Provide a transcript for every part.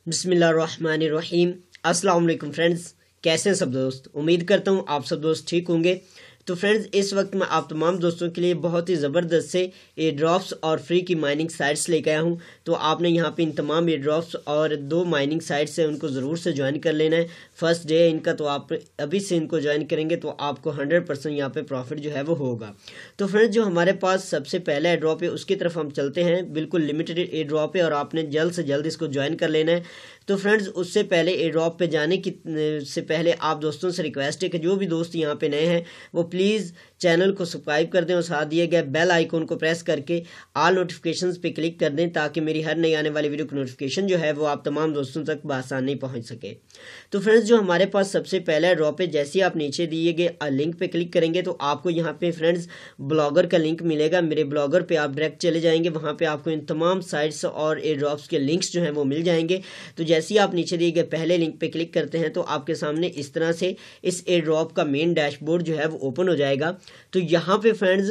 बिस्मिल्लाहिर्रहमानिर्रहीम। अस्सलाम वालेकुम फ्रेंड्स, कैसे हैं सब दोस्त। उम्मीद करता हूँ आप सब दोस्त ठीक होंगे। तो फ्रेंड्स, इस वक्त मैं आप तमाम दोस्तों के लिए बहुत ही ज़बरदस्त से एयर ड्रॉप्स और फ्री की माइनिंग साइट्स लेकर आया हूँ। तो आपने यहाँ पे इन तमाम एयर ड्रॉप्स और 2 माइनिंग साइट्स हैं, उनको ज़रूर से ज्वाइन कर लेना है। फर्स्ट डे है इनका, तो आप अभी से इनको ज्वाइन करेंगे तो आपको 100% यहाँ पे प्रॉफिट जो है वो होगा। तो फ्रेंड्स, जो हमारे पास सबसे पहला एयर ड्रॉप है उसकी तरफ हम चलते हैं। बिल्कुल लिमिटेड एयर ड्रॉप है और आपने जल्द से जल्द इसको ज्वाइन कर लेना है। तो फ्रेंड्स, उससे पहले एयर ड्रॉप पे जाने की से पहले आप दोस्तों से रिक्वेस्ट है कि जो भी दोस्त यहाँ पे नए हैं वो प्लीज़ चैनल को सब्सक्राइब कर दें और साथ दिए गए बेल आइकन को प्रेस करके ऑल नोटिफिकेशंस पे क्लिक कर दें, ताकि मेरी हर नई आने वाली वीडियो की नोटिफिकेशन जो है वो आप तमाम दोस्तों तक बआसानी पहुंच सके। तो फ्रेंड्स, जो हमारे पास सबसे पहला ड्रॉप है, जैसे ही आप नीचे दिए गए लिंक पे क्लिक करेंगे तो आपको यहाँ पे फ्रेंड्स ब्लॉगर का लिंक मिलेगा। मेरे ब्लॉगर पे आप डायरेक्ट चले जाएंगे, वहाँ पे आपको इन तमाम साइट्स और एयर ड्रॉप्स के लिंक्स जो हैं वो मिल जाएंगे। तो जैसे ही आप नीचे दिए गए पहले लिंक पे क्लिक करते हैं तो आपके सामने इस तरह से इस एयर ड्रॉप का मेन डैशबोर्ड जो है वो ओपन हो जाएगा। तो यहाँ पे फ्रेंड्स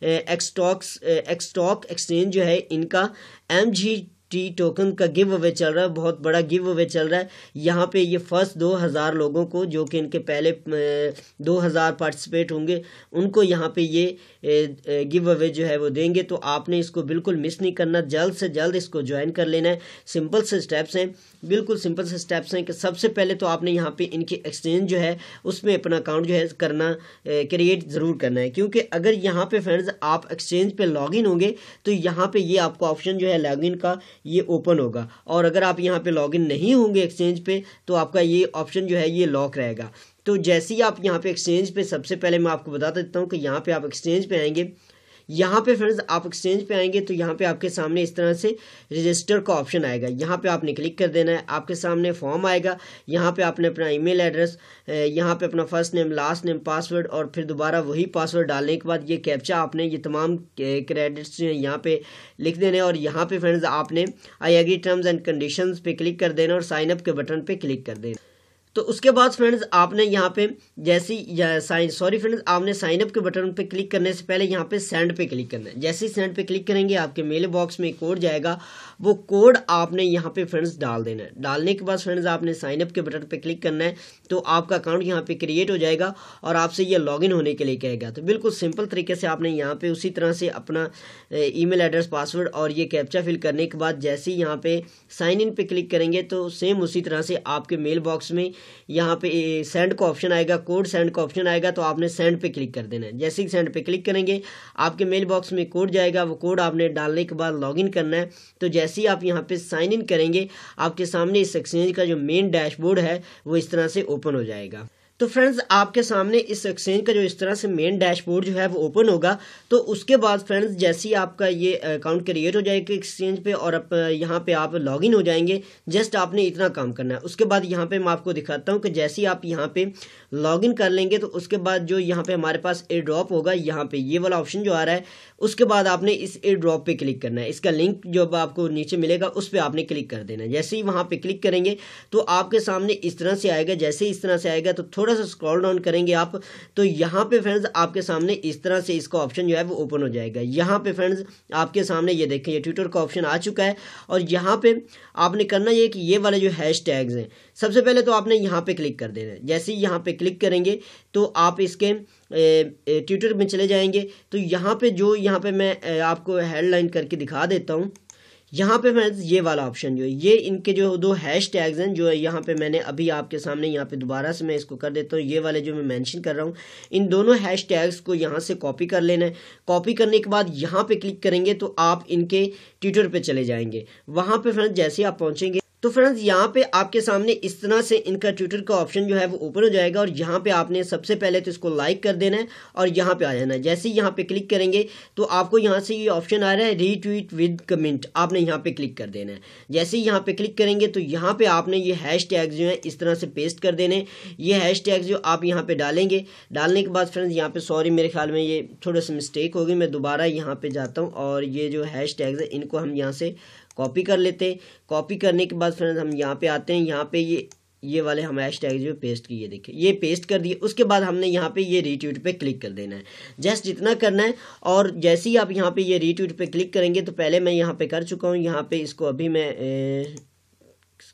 एक्सटॉक एक्सचेंज जो है इनका MGT टोकन का गिव अवे चल रहा है, बहुत बड़ा गिव अवे चल रहा है। यहाँ पे ये फर्स्ट 2000 लोगों को, जो कि इनके पहले 2000 पार्टिसिपेट होंगे, उनको यहाँ पे ये गिव अवे जो है वो देंगे। तो आपने इसको बिल्कुल मिस नहीं करना, जल्द से जल्द इसको ज्वाइन कर लेना है। सिंपल से स्टेप्स हैं, बिल्कुल सिंपल से स्टेप्स हैं कि सबसे पहले तो आपने यहाँ पे इनकी एक्सचेंज जो है उसमें अपना अकाउंट जो है करना क्रिएट ज़रूर करना है, क्योंकि अगर यहाँ पे फ्रेंड्स आप एक्सचेंज पे लॉगिन होंगे तो यहाँ पे ये आपको ऑप्शन जो है लॉगिन का ये ओपन होगा, और अगर आप यहाँ पे लॉगिन नहीं होंगे एक्सचेंज पे तो आपका ये ऑप्शन जो है ये लॉक रहेगा। तो जैसे ही आप यहाँ पे एक्सचेंज पे, सबसे पहले मैं आपको बता देता हूँ कि यहाँ पे आप एक्सचेंज पे आएंगे। यहाँ पे फ्रेंड्स आप एक्सचेंज पे आएंगे तो यहाँ पे आपके सामने इस तरह से रजिस्टर का ऑप्शन आएगा, यहाँ पे आपने क्लिक कर देना है। आपके सामने फॉर्म आएगा, यहाँ पे आपने अपना ईमेल एड्रेस, यहाँ पे अपना first name, last name, password और फिर दोबारा वही पासवर्ड डालने के बाद ये कैप्चा आपने ये तमाम क्रेडिट्स जो हैं यहाँ पे लिख देने। और यहाँ पे फ्रेंड्स आपने I agree terms and conditions पे क्लिक कर देना और साइन अप के बटन पे क्लिक कर देना। तो उसके बाद फ्रेंड्स आपने यहाँ पे आपने साइन अप के बटन पे क्लिक करने से पहले यहाँ पे सेंड पे क्लिक करना है। जैसे ही सेंड पे क्लिक करेंगे आपके मेल बॉक्स में कोड जाएगा, वो कोड आपने यहाँ पे फ्रेंड्स डाल देना है। डालने के बाद फ्रेंड्स आपने साइन अप के बटन पे क्लिक करना है, तो आपका अकाउंट यहाँ पे क्रिएट हो जाएगा और आपसे ये लॉगिन होने के लिए कहेगा। तो बिल्कुल सिंपल तरीके से आपने यहाँ पे उसी तरह से अपना ईमेल एड्रेस, पासवर्ड और ये कैप्चा फिल करने के बाद जैसे ही यहाँ पे साइन इन पे क्लिक करेंगे तो सेम उसी तरह से आपके मेल बॉक्स में यहाँ पे सेंड का ऑप्शन आएगा, कोड सेंड का ऑप्शन आएगा, तो आपने सेंड पे क्लिक कर देना है। जैसे ही सेंड पे क्लिक करेंगे आपके मेल बॉक्स में कोड जाएगा, वो कोड आपने डालने के बाद लॉगिन करना है। तो जैसे ही आप यहाँ पे साइन इन करेंगे आपके सामने इस एक्सचेंज का जो मेन डैशबोर्ड है वो इस तरह से ओपन हो जाएगा। तो फ्रेंड्स, आपके सामने इस एक्सचेंज का जो इस तरह से मेन डैशबोर्ड जो है वो ओपन होगा। तो उसके बाद फ्रेंड्स जैसे ही आपका ये अकाउंट क्रिएट हो जाएगा एक्सचेंज पे और यहाँ पे आप लॉगिन हो जाएंगे, जस्ट आपने इतना काम करना है। उसके बाद यहाँ पे मैं आपको दिखाता हूँ कि जैसे ही आप यहाँ पे लॉगिन कर लेंगे तो उसके बाद जो यहाँ पे हमारे पास एयर ड्रॉप होगा, यहाँ पे ये वाला ऑप्शन जो आ रहा है, उसके बाद आपने इस एयर ड्रॉप पे क्लिक करना है। इसका लिंक जो आपको नीचे मिलेगा उस पर आपने क्लिक कर देना है। जैसे ही वहाँ पे क्लिक करेंगे तो आपके सामने इस तरह से आएगा। जैसे ही इस तरह से आएगा तो थोड़ा सा स्क्रॉल डाउन करेंगे आप, तो यहाँ पे फ्रेंड्स आपके सामने इस तरह से इसका ऑप्शन जो है वो ओपन हो जाएगा। यहाँ पे फ्रेंड्स आपके सामने ये देखें, ये ट्विटर का ऑप्शन आ चुका है और यहाँ पे आपने करना ये कि ये वाले जो हैश टैग्स हैं, सबसे पहले तो आपने यहाँ पे क्लिक कर देना है। जैसे ही यहाँ पे क्लिक करेंगे तो आप इसके ट्विटर में चले जाएंगे। तो यहाँ पे मैं आपको हेडलाइन करके दिखा देता हूँ। यहाँ पे फ्रेंड्स ये वाला ऑप्शन जो है, ये इनके जो 2 हैश टैग्स हैं, जो यहाँ पे मैंने अभी आपके सामने यहाँ पे दोबारा से मैं इसको कर देता हूँ। ये वाले जो मैं मेंशन कर रहा हूँ, इन दोनों हैश टैग्स को यहाँ से कॉपी कर लेना है। कॉपी करने के बाद यहाँ पे क्लिक करेंगे तो आप इनके ट्विटर पे चले जाएंगे। वहाँ पे फ्रेंड्स जैसे आप पहुँचेंगे तो फ्रेंड्स यहाँ पे आपके सामने इस तरह से इनका ट्विटर का ऑप्शन जो है वो ओपन हो जाएगा और यहाँ पे आपने सबसे पहले तो इसको लाइक कर देना है और यहाँ पे आ जाना है। जैसे ही यहाँ पे क्लिक करेंगे तो आपको यहाँ से ये ऑप्शन आ रहा है रीट्वीट विद कमेंट, आपने यहाँ पे क्लिक कर देना है। जैसे ही यहाँ पे क्लिक करेंगे तो यहाँ पे आपने ये हैश टैग जो है इस तरह से पेस्ट कर देने। ये हैश टैग जो आप यहाँ पे डालेंगे, डालने के बाद फ्रेंड्स यहाँ पे सॉरी मेरे ख्याल में ये थोड़ा सा मिस्टेक हो गई, मैं दोबारा यहाँ पे जाता हूँ और ये जो हैश टैग्स है इनको हम यहाँ से कॉपी कर लेते हैं। कॉपी करने के बाद फ्रेंड्स हम यहाँ पे आते हैं, यहाँ पे ये वाले हम हैश टैग जो पेस्ट किए, देखिए ये पेस्ट कर दिए। उसके बाद हमने यहाँ पे ये रीट्वीट पे क्लिक कर देना है, जस्ट इतना करना है। और जैसे ही आप यहाँ पे ये रीट्वीट पे क्लिक करेंगे तो पहले मैं यहाँ पे कर चुका हूँ, यहाँ पे इसको अभी मैं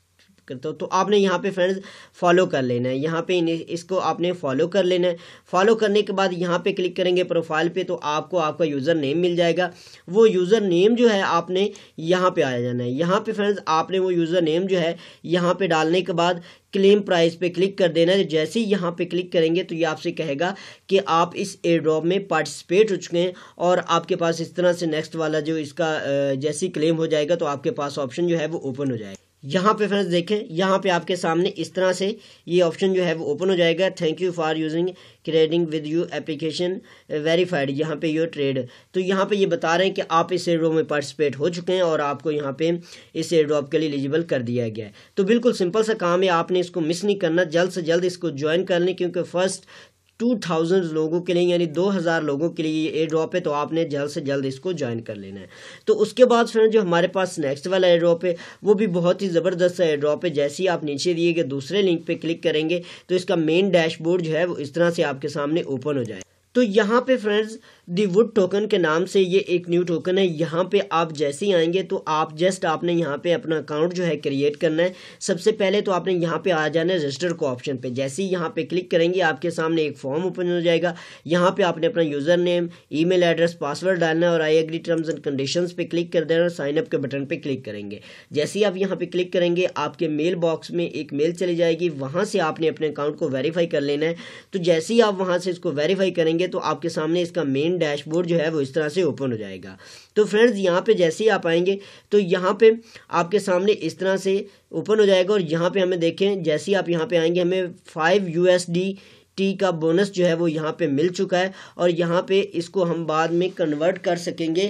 करता हूँ। तो आपने यहाँ पे फ्रेंड्स फॉलो कर लेना है, यहाँ पे इसको आपने फॉलो कर लेना है। फॉलो करने के बाद यहाँ पे क्लिक करेंगे प्रोफाइल पे, तो आपको आपका यूज़र नेम मिल जाएगा। वो यूज़र नेम जो है आपने यहाँ पे आ जाना है। यहाँ पे फ्रेंड्स आपने वो यूज़र नेम जो है यहाँ पे डालने के बाद क्लेम प्राइस पे क्लिक कर देना है। जैसे ही यहाँ पे क्लिक करेंगे तो ये आपसे कहेगा कि आप इस एयर ड्रॉप में पार्टिसिपेट हो चुके हैं और आपके पास इस तरह से नेक्स्ट वाला जो इसका जैसे ही क्लेम हो जाएगा तो आपके पास ऑप्शन जो है वो ओपन हो जाएगा। यहाँ पे फ्रेंड्स देखें, यहाँ पे आपके सामने इस तरह से ये ऑप्शन जो है वो ओपन हो जाएगा। Thank you for using trading with you application verified, यहाँ पे योर ट्रेड। तो यहाँ पे ये बता रहे हैं कि आप इस एयर ड्रॉप में पार्टिसिपेट हो चुके हैं और आपको यहाँ पे इस एयर ड्रॉप के लिए एलिजिबल कर दिया गया है। तो बिल्कुल सिंपल सा काम है, आपने इसको मिस नहीं करना, जल्द से जल्द इसको ज्वाइन कर लें, क्योंकि फर्स्ट 2000 लोगों के लिए यानी 2000 लोगों के लिए ये एयर ड्रॉप है। तो आपने जल्द से जल्द इसको ज्वाइन कर लेना है। तो उसके बाद फ्रेंड जो हमारे पास नेक्स्ट वाला एयर ड्रॉप है वो भी बहुत ही ज़बरदस्त एयर ड्रॉप है। जैसे ही आप नीचे दिए गए दूसरे लिंक पे क्लिक करेंगे तो इसका मेन डैशबोर्ड जो है वो इस तरह से आपके सामने ओपन हो जाए। तो यहाँ पे फ्रेंड्स दी वुड टोकन के नाम से ये एक न्यू टोकन है। यहाँ पे आप जैसे ही आएंगे तो आप जस्ट आपने यहाँ पे अपना अकाउंट जो है क्रिएट करना है। सबसे पहले तो आपने यहाँ पे आ जाना है रजिस्टर को ऑप्शन पे। जैसे ही यहाँ पे क्लिक करेंगे आपके सामने एक फॉर्म ओपन हो जाएगा। यहाँ पे आपने अपना user name, email address, password डालना है और I agree terms and conditions पे क्लिक कर देना और साइन अप के बटन पे क्लिक करेंगे। जैसे ही आप यहाँ पे क्लिक करेंगे आपके मेल बॉक्स में एक मेल चली जाएगी, वहाँ से आपने अपने अकाउंट को वेरीफाई कर लेना है। तो जैसे ही आप वहाँ से इसको वेरीफाई करेंगे तो आपके सामने इसका मेन डैशबोर्ड जो है वो इस तरह से ओपन हो जाएगा। तो फ्रेंड्स यहाँ पे जैसे ही आप आएंगे तो यहाँ पे आपके सामने इस तरह से ओपन हो जाएगा और यहाँ पे हमें देखें जैसे ही आप यहाँ पे आएंगे हमें 5 USDT का बोनस जो है वो यहाँ पे मिल चुका है और यहाँ पे इसको हम बाद में कन्वर्ट कर सकेंगे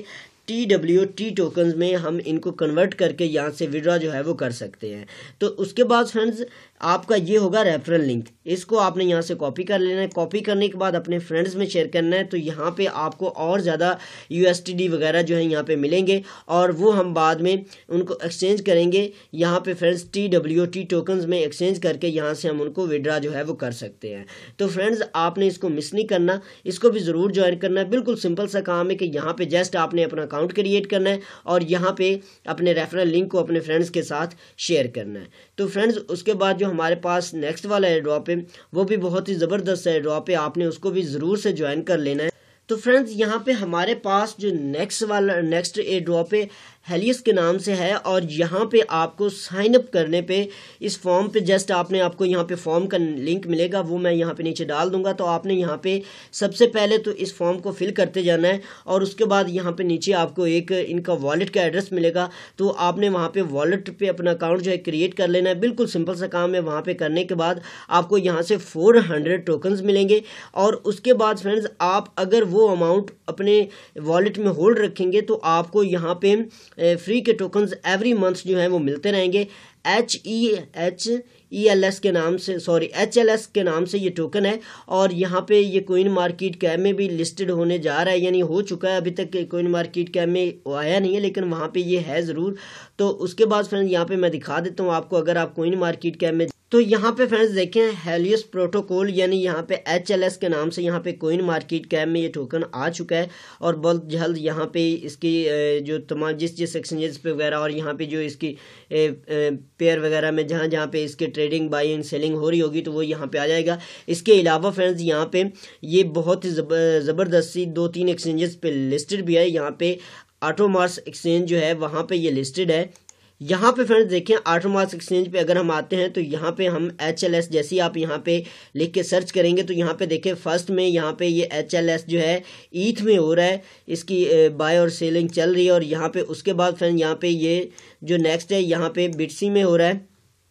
TWT टोकन्स में। हम इनको कन्वर्ट करके यहाँ से विड्रॉ जो है वो कर सकते हैं। तो उसके बाद फ्रेंड्स आपका ये होगा रेफरल लिंक, इसको आपने यहाँ से कॉपी कर लेना है। कॉपी करने के बाद अपने फ्रेंड्स में शेयर करना है। तो यहाँ पे आपको और ज़्यादा USDT वगैरह जो है यहाँ पे मिलेंगे और वो हम बाद में उनको एक्सचेंज करेंगे। यहाँ पे फ्रेंड्स TWT टोकन्स में एक्सचेंज करके यहाँ से हम उनको विड्रॉ जो है वो कर सकते हैं। तो फ्रेंड्स आपने इसको मिस नहीं करना, इसको भी ज़रूर ज्वाइन करना है। बिल्कुल सिंपल सा काम है कि यहाँ पे जस्ट आपने अपना अकाउंट क्रिएट करना है और यहाँ पे अपने रेफरल लिंक को अपने फ्रेंड्स के साथ शेयर करना है। तो फ्रेंड्स उसके बाद जो हमारे पास नेक्स्ट वाला एयर ड्रॉप है वो भी बहुत ही ज़बरदस्त एयर ड्रॉप है, आपने उसको भी ज़रूर से ज्वाइन कर लेना है। तो फ्रेंड्स यहाँ पे हमारे पास जो नेक्स्ट एयर ड्रॉप है हेलियस के नाम से है और यहाँ पे आपको साइन अप करने पे इस फॉर्म पे जस्ट आपको यहाँ पे फॉर्म का लिंक मिलेगा, वो मैं यहाँ पे नीचे डाल दूंगा। तो आपने यहाँ पे सबसे पहले तो इस फॉर्म को फिल करते जाना है और उसके बाद यहाँ पे नीचे आपको एक इनका वॉलेट का एड्रेस मिलेगा। तो आपने वहाँ पे वॉलेट पे अपना अकाउंट जो है क्रिएट कर लेना है। बिल्कुल सिंपल सा काम है। वहाँ पे करने के बाद आपको यहाँ से 400 टोकन्स मिलेंगे और उसके बाद फ्रेंड्स आप अगर वो अमाउंट अपने वॉलेट में होल्ड रखेंगे तो आपको यहाँ पे फ्री के टोकन्स एवरी मंथ जो है वो मिलते रहेंगे। HLS के नाम से HLS के नाम से ये टोकन है और यहाँ पे ये कोइन मार्केट कैप में भी लिस्टेड होने जा रहा है, यानी हो चुका है। अभी तक कोइन मार्केट कैप में आया नहीं है लेकिन वहाँ पे ये है ज़रूर। तो उसके बाद फ्रेंड्स यहाँ पे मैं दिखा देता हूँ आपको, अगर आप कोइन मार्केट कैप में तो यहाँ पे फ्रेंड्स देखें हेलियस प्रोटोकॉल यानी यहाँ पे HLS के नाम से यहाँ पे कोइन मार्केट कैप में ये टोकन आ चुका है और बहुत जल्द यहाँ पे इसकी जो तमाम जिस एक्सचेंजेस पे वगैरह और यहाँ पे जो इसकी पेयर वगैरह में जहाँ पे इसके ट्रेडिंग बाइंग सेलिंग हो रही होगी तो वो यहाँ पे आ जाएगा। इसके अलावा फ्रेंड्स यहाँ पे ये बहुत ही ज़बरदस्ती 2-3 एक्सचेंजेस पे लिस्टेड भी है। यहाँ पे ऑटोमार्स एक्सचेंज जो है वहाँ पे ये लिस्टेड है। यहाँ पे फ्रेंड्स देखें ऑटोमार्स एक्सचेंज पे अगर हम आते हैं तो यहाँ पे हम HLS जैसे ही आप यहाँ पे लिख के सर्च करेंगे तो यहाँ पे देखें फर्स्ट में यहाँ पे ये HLS जो है ईथ में हो रहा है, इसकी बाय और सेलिंग चल रही है। और यहाँ पे उसके बाद फ्रेंड्स यहाँ पे ये जो नेक्स्ट है यहाँ पे बिटसी में हो रहा है।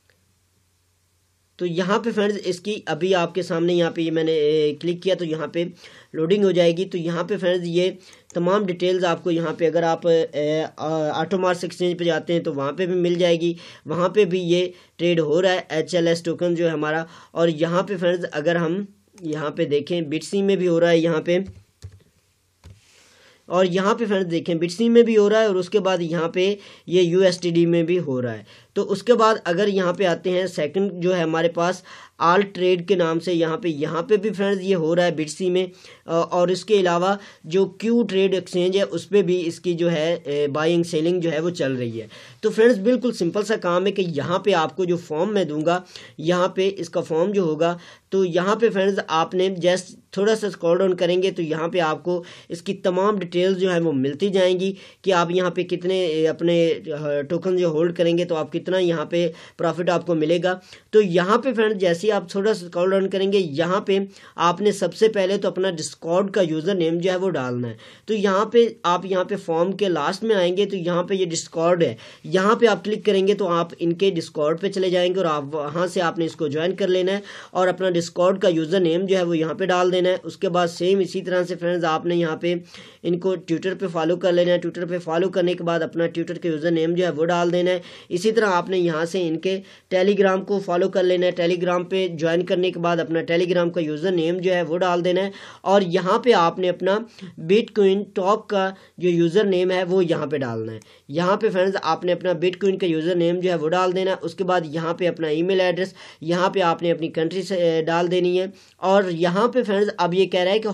तो यहाँ पे फ्रेंड्स इसकी अभी आपके सामने यहाँ पे ये मैंने क्लिक किया तो यहाँ पे लोडिंग हो जाएगी। तो यहाँ पे फ्रेंड्स ये तमाम डिटेल्स आपको यहाँ पे अगर आप ऑटोमार्स एक्सचेंज पे जाते हैं तो वहाँ पे भी मिल जाएगी। वहाँ पे भी ये ट्रेड हो रहा है HLS टोकन जो है हमारा। और यहाँ पे फ्रेंड्स अगर हम यहाँ पे देखें बिटसी में भी हो रहा है यहाँ पे, और यहाँ पे फ्रेंड्स देखें बिटसी में भी हो रहा है और उसके बाद यहाँ पे ये USDT में भी हो रहा है। तो उसके बाद अगर यहाँ पे आते हैं सेकंड जो है हमारे पास ऑल ट्रेड के नाम से यहाँ पे भी फ्रेंड्स ये हो रहा है बिटसी में, और इसके अलावा जो क्यू ट्रेड एक्सचेंज है उस पर भी इसकी जो है बाइंग सेलिंग जो है वो चल रही है। तो फ्रेंड्स बिल्कुल सिंपल सा काम है कि यहाँ पे आपको जो फॉर्म मैं दूंगा, यहाँ पे इसका फॉर्म जो होगा, तो यहाँ पे फ्रेंड्स आपने जस्ट थोड़ा सा स्क्रॉल डाउन करेंगे तो यहाँ पे आपको इसकी तमाम डिटेल्स जो है वो मिलती जाएंगी कि आप यहाँ पे कितने अपने टोकन जो होल्ड करेंगे तो आप कितना यहाँ पे प्रॉफिट आपको मिलेगा। तो यहाँ पे फ्रेंड्स जैसे ही आप थोड़ा सा स्क्रॉल डाउन करेंगे, यहाँ पे आपने सबसे पहले तो अपना डिस्कॉर्ड का यूज़र नेम जो है वो डालना है। तो यहाँ पे आप यहाँ पे फॉर्म के लास्ट में आएंगे तो यहाँ पे ये डिस्कॉर्ड है, यहाँ पे आप क्लिक करेंगे तो आप इनके डिस्कॉर्ड पे चले जाएंगे और आप वहाँ से आपने इसको ज्वाइन कर लेना है और अपना डिस्कॉर्ड का यूज़र नेम जो है वो यहाँ पे डाल देना है। उसके बाद सेम इसी तरह से फ्रेंड्स आपने यहाँ पे इनको ट्विटर पे फॉलो कर लेना है। ट्विटर पे फॉलो करने के बाद अपना ट्विटर का यूज़र नेम जो है वो डाल देना है। इसी तरह आपने यहाँ से इनके टेलीग्राम को फॉलो कर लेना है। टेलीग्राम पे ज्वाइन करने के बाद अपना टेलीग्राम का यूज़र नेम जो है वो डाल देना है और यहाँ पे आपने अपना बिटकॉइन टॉप का जो यूज़र नेम है वो यहाँ पे डालना है। यहाँ पे फ्रेंड्स आपने अपना बिटकॉइन का यूज़र नेम जो है वो डाल देना है। उसके बाद यहाँ पे अपना ईमेल एड्रेस यहाँ पे आपने अपनी कंट्री से डाल देनी है और यहाँ पे फ्रेंड्स अब ये कह रहा है कि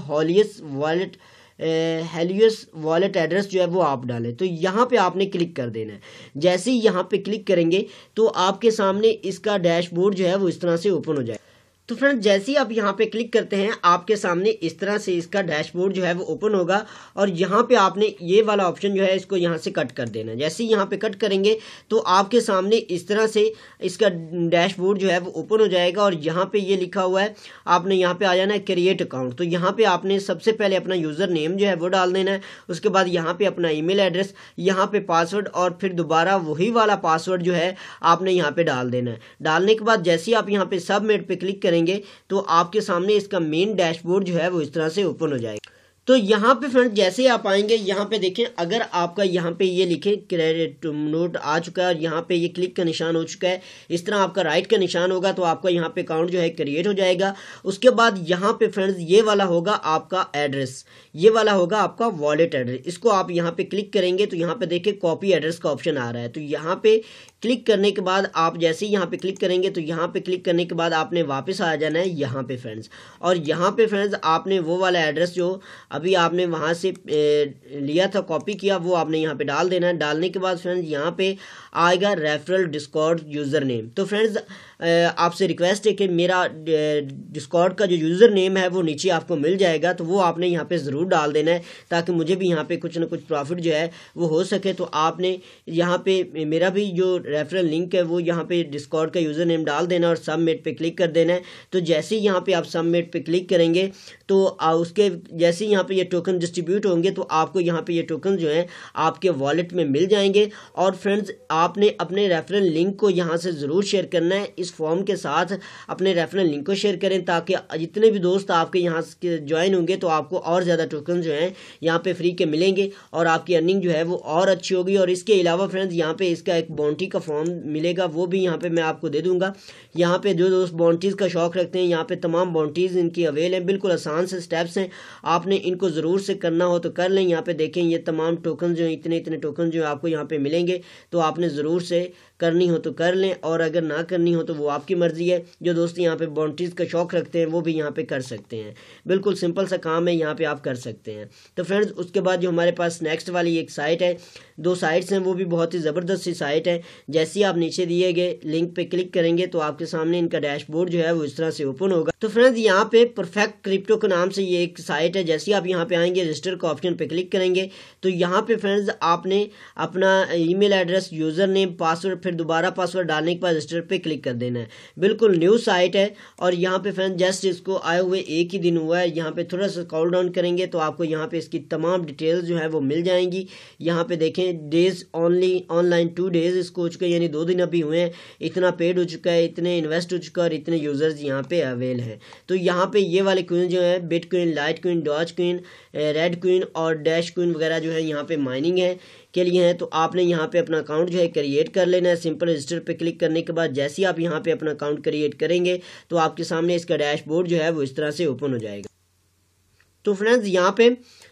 हेलियस वॉलेट एड्रेस जो है वो आप डालें। तो यहाँ पे आपने क्लिक कर देना है। जैसे ही यहाँ पे क्लिक करेंगे तो आपके सामने इसका डैशबोर्ड जो है वो इस तरह से ओपन हो जाए। तो फ्रेंड्स जैसे ही आप यहाँ पे क्लिक करते हैं आपके सामने इस तरह से इसका डैशबोर्ड जो है वो ओपन होगा और यहाँ पे आपने ये वाला ऑप्शन जो है इसको यहाँ से कट कर देना है। जैसे ही यहाँ पे कट करेंगे तो आपके सामने इस तरह से इसका डैशबोर्ड जो है वो ओपन हो जाएगा और यहाँ पे ये लिखा हुआ है, आपने यहाँ पे आ जाना है क्रिएट अकाउंट। तो यहाँ पे आपने सबसे पहले अपना यूज़र नेम जो है वो डाल देना है। उसके बाद यहाँ पे अपना ईमेल एड्रेस, यहाँ पे पासवर्ड और फिर दोबारा वही वाला पासवर्ड जो है आपने यहाँ पे डाल देना है। डालने के बाद जैसे ही आप यहाँ पे सबमिट पे क्लिक करेंगे तो आपके सामने इसका मेन डैशबोर्ड जो है वो इस तरह से ओपन हो जाएगा। तो यहाँ पे फ्रेंड्स जैसे ही आप आएंगे यहाँ पे देखें, अगर आपका यहाँ पे ये लिखे क्रेडिट नोट आ चुका है और यहाँ पे ये क्लिक का निशान हो चुका है, इस तरह आपका राइट का निशान होगा तो आपका यहाँ पे अकाउंट जो है क्रिएट हो जाएगा। उसके बाद यहाँ पे फ्रेंड्स ये वाला होगा आपका एड्रेस, ये वाला होगा आपका वॉलेट एड्रेस। इसको आप यहाँ पे क्लिक करेंगे तो यहाँ पे देखिए कॉपी एड्रेस का ऑप्शन आ रहा है। तो यहाँ पे क्लिक करने के बाद आप जैसे ही यहाँ पे क्लिक करेंगे तो यहाँ पे क्लिक करने के बाद आपने वापस आ जाना है यहाँ पे फ्रेंड्स, और यहाँ पे फ्रेंड्स आपने वो वाला एड्रेस जो अभी आपने वहाँ से लिया था, कॉपी किया, वो आपने यहाँ पे डाल देना है। डालने के बाद फ्रेंड्स यहाँ पे आएगा रेफरल डिस्कॉर्ड यूज़र नेम। तो फ्रेंड्स आपसे रिक्वेस्ट है कि मेरा डिस्कॉर्ड का जो यूज़र नेम है वो नीचे आपको मिल जाएगा, तो वो आपने यहाँ पे ज़रूर डाल देना है ताकि मुझे भी यहाँ पे कुछ ना कुछ प्रॉफिट जो है वो हो सके। तो आपने यहाँ पे मेरा भी जो रेफरल लिंक है वो यहाँ पे डिस्कॉर्ड का यूज़र नेम डाल देना और सबमिट पे क्लिक कर देना है। तो जैसे ही यहाँ पे आप सबमिट पे क्लिक करेंगे तो उसके जैसे ही यहाँ पे ये टोकन डिस्ट्रीब्यूट होंगे तो आपको यहाँ पे ये टोकन जो है आपके वॉलेट में मिल जाएंगे। और फ्रेंड्स आपने अपने रेफरल लिंक को यहाँ से ज़रूर शेयर करना है। इस फॉर्म के साथ अपने रेफरल लिंक को शेयर करें ताकि जितने भी दोस्त आपके यहाँ ज्वाइन होंगे तो आपको और ज़्यादा टोकन जो हैं यहाँ पे फ्री के मिलेंगे और आपकी अर्निंग जो है वो और अच्छी होगी। और इसके अलावा फ्रेंड्स यहाँ पे इसका एक बाउंटी का फॉर्म मिलेगा, वो भी यहाँ पे मैं आपको दे दूंगा। यहाँ पे जो दोस्त बाउंटीज़ का शौक रखते हैं यहाँ पे तमाम बाउंटीज़ इनकी अवेल हैं, बिल्कुल आसान से स्टेप्स हैं, आपने इनको ज़रूर से करना हो तो कर लें। यहाँ पे देखें ये तमाम टोकन जो इतने इतने टोकन जो आपको यहाँ पे मिलेंगे, तो आपने ज़रूर से करनी हो तो कर लें और अगर ना करनी हो तो वो आपकी मर्ज़ी है। जो दोस्त यहाँ पे बाउंटीज़ का शौक रखते हैं वो भी यहाँ पे कर सकते हैं, बिल्कुल सिंपल सा काम है, यहाँ पे आप कर सकते हैं। तो फ्रेंड्स उसके बाद जो हमारे पास नेक्स्ट वाली एक साइट है, दो साइट्स हैं, वो भी बहुत ही ज़बरदस्त सी साइट है। जैसे ही आप नीचे दिए गए लिंक पे क्लिक करेंगे तो आपके सामने इनका डैशबोर्ड जो है वो इस तरह से ओपन होगा। तो फ्रेंड्स यहाँ पे परफेक्ट क्रिप्टो के नाम से ये एक साइट है। जैसे ही आप यहाँ पे आएंगे रजिस्टर का ऑप्शन पे क्लिक करेंगे तो यहाँ पे फ्रेंड्स आपने अपना email address, user name, password, फिर दोबारा पासवर्ड डालने के बाद रजिस्टर पे क्लिक कर देना है। बिल्कुल न्यू साइट है और यहाँ पे फ्रेंड्स जस्ट इसको आए हुए एक ही दिन हुआ है। यहाँ पे थोड़ा सा स्क्रॉल डाउन करेंगे तो आपको यहाँ पे इसकी तमाम डिटेल्स जो है वो मिल जाएंगी। यहाँ पे देखें डेज ओनली ऑनलाइन 2 डेज इसको हो चुका है, यानी 2 दिन अभी हुए हैं, इतना पेड हो चुका है, इतने इन्वेस्ट हो चुका है और इतने यूज़र्स यहाँ पे अवेल हैं। तो यहाँ पे ये वाले क्विन जो है बिटकॉइन, लाइटकॉइन, डॉजकॉइन, रेडकॉइन और डैशकॉइन वगैरह जो है यहाँ पे माइनिंग है के लिए हैं। तो आपने यहाँ पे अपना अकाउंट जो है क्रिएट कर लेना है। सिंपल रजिस्टर पे क्लिक करने के बाद जैसे ही आप यहाँ पे अपना अकाउंट क्रिएट करेंगे तो आपके सामने इसका डैशबोर्ड जो है वो इस तरह से ओपन हो जाएगा। तो फ्रेंड्स यहाँ पे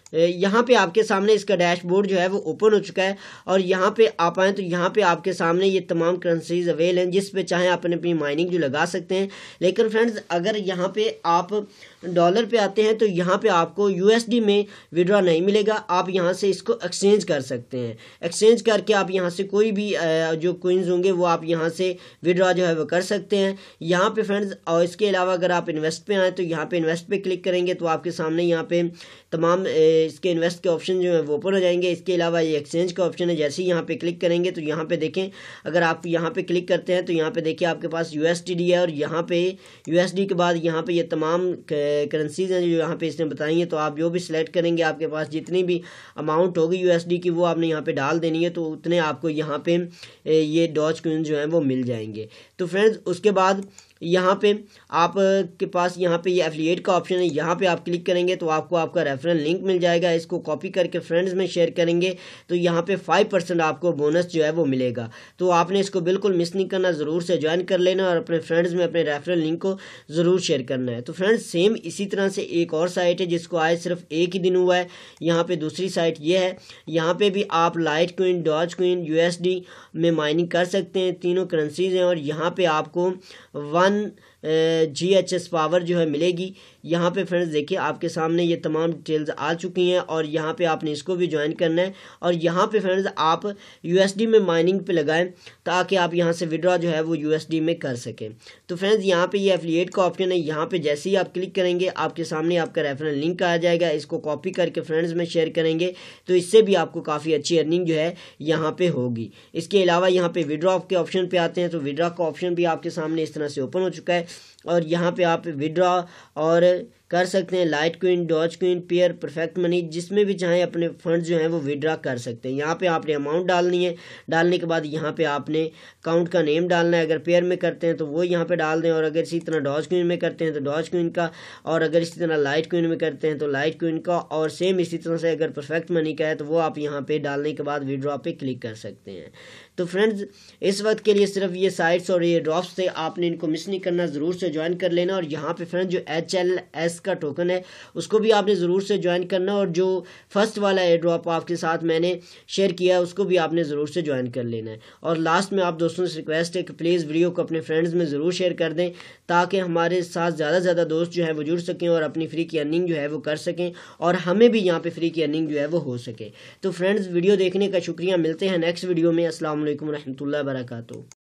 यहाँ पे आपके सामने इसका डैशबोर्ड जो है वो ओपन हो चुका है और यहाँ पे आप आएँ तो यहाँ पे आपके सामने ये तमाम करेंसीज अवेल हैं जिस पे चाहें आप अपनी माइनिंग जो लगा सकते हैं। लेकिन फ्रेंड्स अगर यहाँ पे आप डॉलर पे आते हैं तो यहाँ पे आपको यूएसडी में विड्रॉ नहीं मिलेगा, आप यहाँ से इसको एक्सचेंज कर सकते हैं। एक्सचेंज करके आप यहाँ से कोई भी जो कोइंस होंगे वो आप यहाँ से विड्रॉ जो है वो कर सकते हैं यहाँ पे फ्रेंड्स। और इसके अलावा अगर आप इन्वेस्ट पे आए तो यहाँ पे इन्वेस्ट पे क्लिक करेंगे तो आपके सामने यहाँ पे तमाम इसके इन्वेस्ट के ऑप्शन जो है वो ओपन हो जाएंगे। इसके अलावा ये एक्सचेंज का ऑप्शन है, जैसे ही यहाँ पे क्लिक करेंगे तो यहाँ पे देखें, अगर आप यहाँ पे क्लिक करते हैं तो यहाँ पे देखिए आपके पास यूएसडी है और यहाँ पे यूएसडी के बाद यहाँ पे ये तमाम करेंसीज हैं जो यहाँ पे इसने बताई हैं। तो आप जो भी सिलेक्ट करेंगे आपके पास जितनी भी अमाउंट होगी यूएसडी की वो आपने यहाँ पे डाल देनी है, तो उतने आपको यहाँ पे ये डॉज कॉइन जो हैं वो मिल जाएंगे। तो फ्रेंड्स उसके बाद यहाँ पे आप के पास यहाँ पे ये एफिलिएट का ऑप्शन है, यहाँ पे आप क्लिक करेंगे तो आपको आपका रेफरल लिंक मिल जाएगा। इसको कॉपी करके फ्रेंड्स में शेयर करेंगे तो यहाँ पे 5% आपको बोनस जो है वो मिलेगा। तो आपने इसको बिल्कुल मिस नहीं करना, ज़रूर से ज्वाइन कर लेना और अपने फ्रेंड्स में अपने रेफरल लिंक को ज़रूर शेयर करना है। तो फ्रेंड्स सेम इसी तरह से एक और साइट है जिसको आज सिर्फ एक ही दिन हुआ है। यहाँ पर दूसरी साइट ये है, यहाँ पर भी आप लाइटकॉइन, डॉजकॉइन, यूएसडी में माइनिंग कर सकते हैं। तीनों करेंसीज हैं और यहाँ पर आपको 1 GHS पावर जो है मिलेगी। यहाँ पे फ्रेंड्स देखिए आपके सामने ये तमाम डिटेल्स आ चुकी हैं और यहाँ पे आपने इसको भी ज्वाइन करना है और यहाँ पे फ्रेंड्स आप यूएसडी में माइनिंग पे लगाएं ताकि आप यहाँ से विड्रॉ जो है वो यूएसडी में कर सकें। तो फ्रेंड्स यहाँ पे ये एफिलिएट का ऑप्शन है, यहाँ पे जैसे ही आप क्लिक करेंगे आपके सामने आपका रेफरल लिंक आ जाएगा। इसको कॉपी करके फ्रेंड्स में शेयर करेंगे तो इससे भी आपको काफ़ी अच्छी अर्निंग जो है यहाँ पे होगी। इसके अलावा यहाँ पे विड्रॉ के ऑप्शन पे आते हैं तो विड्रॉ का ऑप्शन भी आपके सामने इस तरह से ओपन हो चुका है और यहाँ पे आप विड्रॉ और कर सकते हैं Litecoin, Dogecoin, Payeer, perfect money, जिसमें भी चाहें अपने फंड जो हैं वो विड्रॉ कर सकते हैं। यहाँ पे आपने अमाउंट डालनी है, डालने के बाद यहाँ पे आपने अकाउंट का नेम डालना है। अगर पेयर में करते हैं तो वो यहाँ पे डाल दें और अगर इसी तरह डॉजकॉइन में करते हैं तो डॉजकॉइन का, और अगर इसी तरह लाइटकॉइन में करते हैं तो लाइटकॉइन का, और सेम इसी तरह से अगर परफेक्ट मनी का है तो वो आप यहाँ पे डालने के बाद विड्रॉ पे क्लिक कर सकते हैं। तो फ्रेंड्स इस वक्त के लिए सिर्फ ये साइट्स और ये ड्रॉप्स थे, आपने इनको मिस नहीं करना, ज़रूर से ज्वाइन कर लेना। और यहाँ पे फ्रेंड्स जो HLS का टोकन है उसको भी आपने ज़रूर से ज्वाइन करना और जो फर्स्ट वाला एयर ड्रॉप आपके साथ मैंने शेयर किया है उसको भी आपने ज़रूर से ज्वाइन कर लेना है। और लास्ट में आप दोस्तों से रिक्वेस्ट है कि प्लीज़ वीडियो को अपने फ्रेंड्स में ज़रूर शेयर कर दें ताकि हमारे साथ ज़्यादा से ज़्यादा दोस्त जो है वो जुड़ सकें और अपनी फ्री की अर्निंग जो है वो कर सकें और हमें भी यहाँ पर फ्री की अर्निंग जो है वो हो सके। तो फ्रेंड्स वीडियो देखने का शुक्रिया, मिलते हैं नेक्स्ट वीडियो में। अस्सलाम वालेकुम रहमतुल्लाहि व बरकातहू।